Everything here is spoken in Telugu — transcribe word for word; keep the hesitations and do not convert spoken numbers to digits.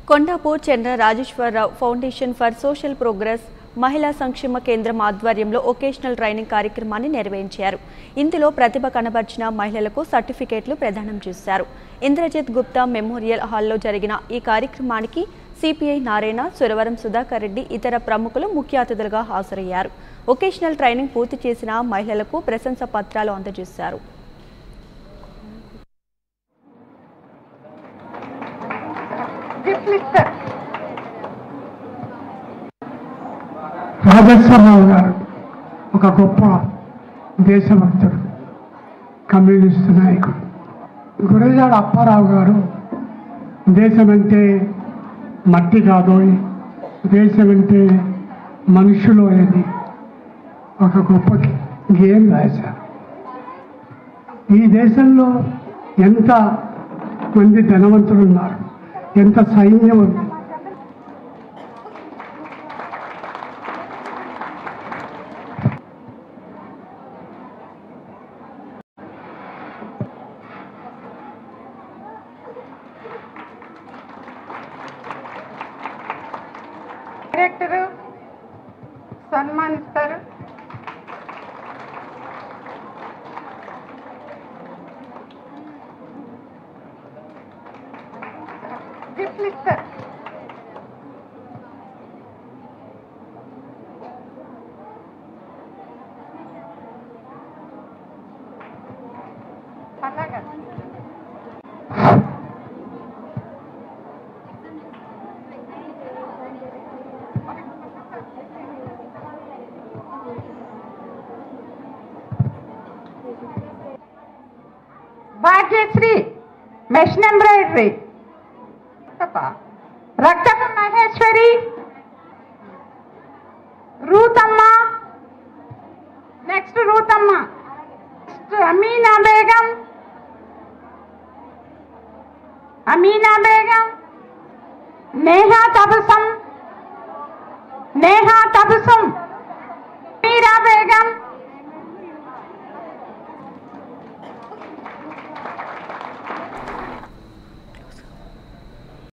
Kondapur Chandra Rajeswararao foundation for social progress మహిళా సంక్షేమ కేంద్రం ఆధ్వర్యంలో వొకేషనల్ ట్రైనింగ్ కార్యక్రమాన్ని నిర్వహించారు. ఇందులో ప్రతిభ కనబర్చిన మహిళలకు సర్టిఫికేట్లు ప్రదానం చేశారు. ఇంద్రజిత్ గుప్తా మెమోరియల్ హాల్లో జరిగిన ఈ కార్యక్రమానికి సిపిఐ నారాయణ, సురవరం సుధాకర్ రెడ్డి ఇతర ప్రముఖులు ముఖ్య అతిథులుగా హాజరయ్యారు. వొకేషనల్ ట్రైనింగ్ పూర్తి చేసిన మహిళలకు ప్రశంసా పత్రాలు అందజేశారు. రాజేశ్వరరావు గారు ఒక గొప్ప దేశభక్తుడు, కమ్యూనిస్టు నాయకుడు. గురజాడ అప్పారావు గారు దేశమంటే మట్టి కాదోయ్, దేశమంటే మనుషులు అని ఒక గొప్ప గేమ్ రాశారు. ఈ దేశంలో ఎంత మంది ధనవంతులు ఉన్నారు, ఎంత సైన్యం ఉంది. డైరెక్టర్ సన్మానిస్తారు. గిఫ్ట్లు ఇస్తారు. అలాగా భాగ్యశ్రీ మెషిన్ ఎంబ్రాయిడరీ, రక్తప మహేశ్వరి, రూతమ్మ, నెక్స్ట్ రూతమ్మ, నెక్స్ట్ అమీనా బేగం, అమీనా బేగం, నేహా తబసం, నేహా తబసం